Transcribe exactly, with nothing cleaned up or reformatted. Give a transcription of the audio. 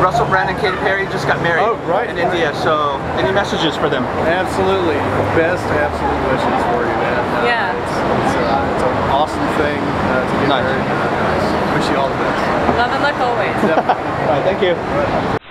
Russell Brand and Katy just got married oh, right, in India, so any messages for them? Absolutely. Best absolute wishes for you, man. Uh, Yeah. It's, it's, uh, it's an awesome thing uh, to get Nice. married. Uh, wish you all the best. Love and luck always. Yep. All right, thank you.